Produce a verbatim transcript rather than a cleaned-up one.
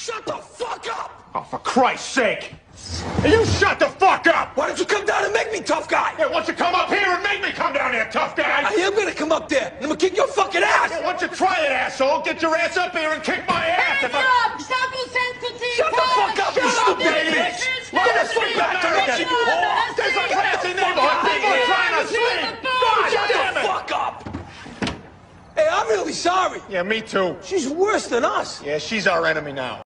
shut the fuck up! Oh, for Christ's sake! Hey, you shut the fuck up! Why don't you come down and make me tough guy? Yeah, why don't you come up here and make me come down here, tough guy? I am gonna come up there, and I'm gonna kick your fucking ass! Yeah, why don't you try it, asshole? Get your ass up here and kick my ass! If I... Shut the fuck up, you stupid bitch! Get the fuck back to me, you whore! There's a classy neighborhood people trying to sleep! God Shut damn the it! fuck up! Hey, I'm really sorry. Yeah, me too. She's worse than us. Yeah, she's our enemy now.